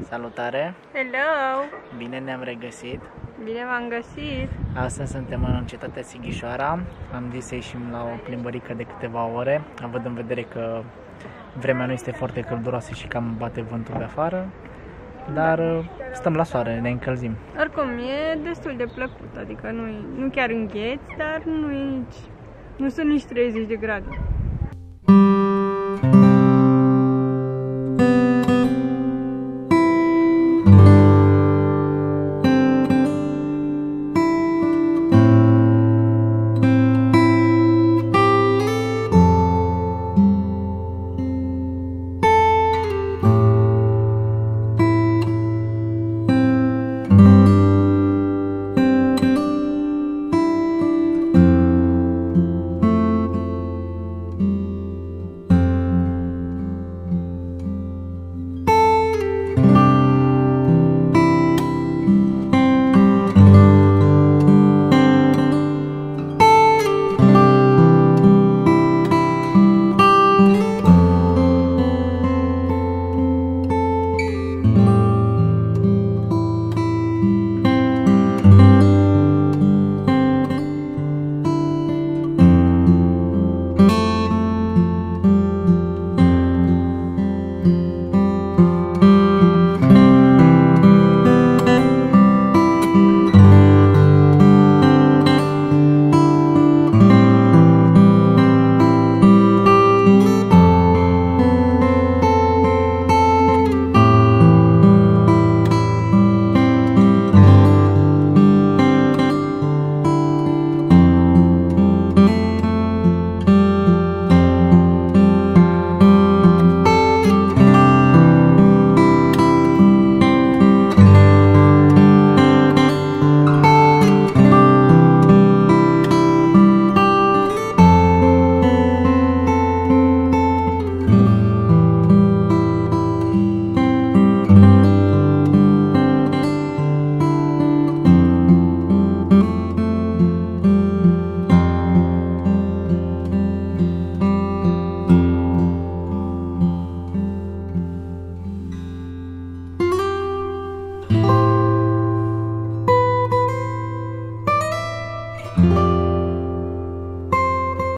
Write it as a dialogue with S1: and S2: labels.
S1: Salutare!
S2: Hello!
S1: Bine ne-am regăsit!
S2: Bine v-am găsit!
S1: Astăzi suntem în cetatea Sighișoara. Am zis să ieșim la o plimbărică de câteva ore, având în vedere că vremea nu este foarte călduroasă și cam bate vântul pe afară. Dar stăm la soare, ne încălzim.
S2: Oricum, e destul de plăcut, adică nu chiar îngheți, dar nu sunt nici 30 de grade.